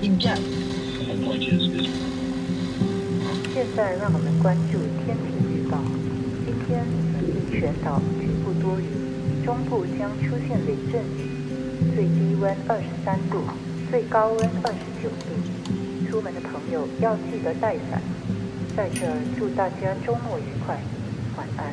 应战。 现在让我们关注天气预报。今天本地全岛局部多云，中部将出现雷阵雨，最低温23度，最高温29度。出门的朋友要记得带伞。在这儿祝大家周末愉快，晚安。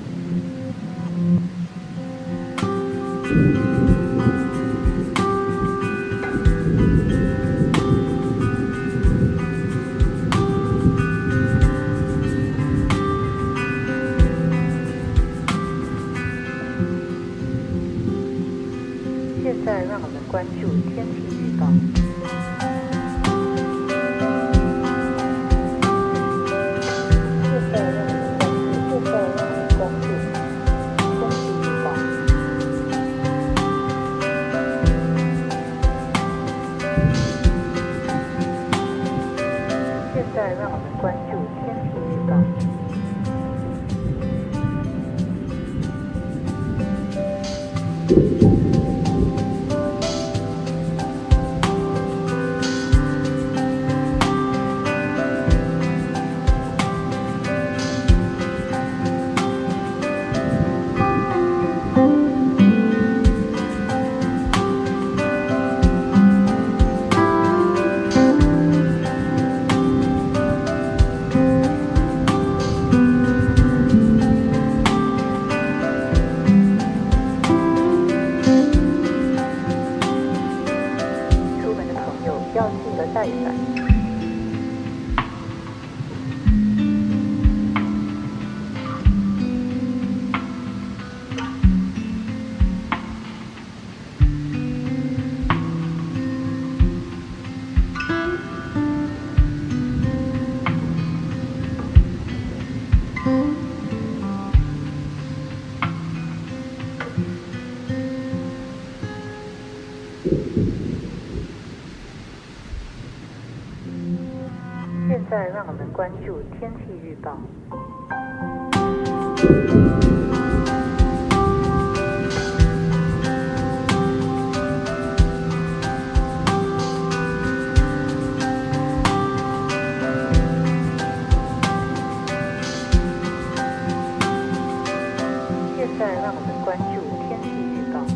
现在让我们关注天气预报。现在让我们关注天气预报。要记得带伞。现在让我们关注天气预报。现在让我们关注天气预报。